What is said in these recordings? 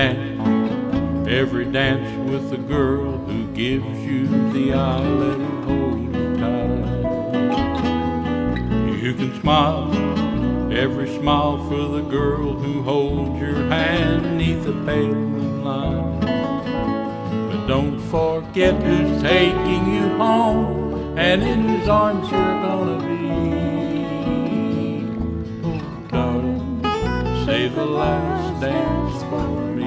every dance with the girl who gives you the eye, let her hold you tight. You can smile, every smile for the girl who holds your hand neath the pale moonlight. But don't forget who's taking you home and in whose arms you're gonna be. Oh, darling, save the last dance for me.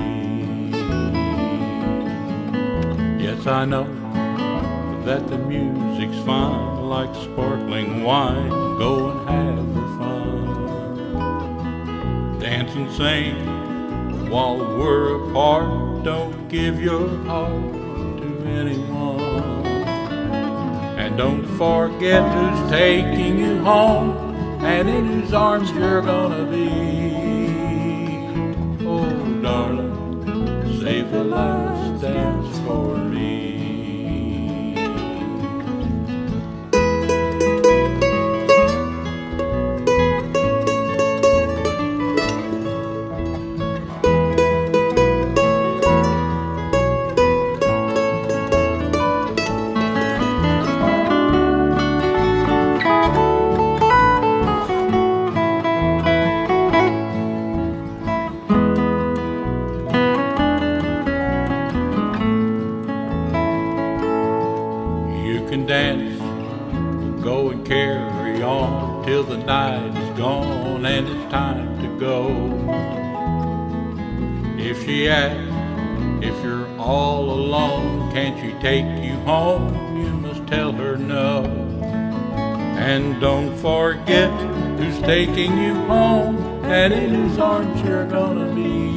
Yes, I know that the music's fine, like sparkling wine. Go and have your fun. Dance and sing while we're apart. Don't give your heart to anyone. And don't forget who's taking you home and in whose arms you're gonna be. Oh, darling, save the last dance for me. Dance, go and carry on till the night is gone and it's time to go. If she asks if you're all alone, can't she take you home? You must tell her no. And don't forget who's taking you home and in whose arms you're gonna be.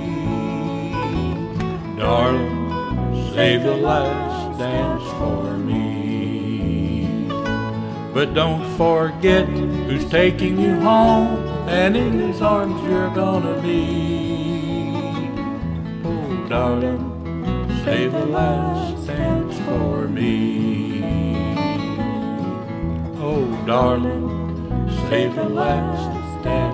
Darling, save the last dance for me. But don't forget who's taking you home and in whose arms you're gonna be. Oh, darling, save the last dance for me. Oh, darling, save the last dance.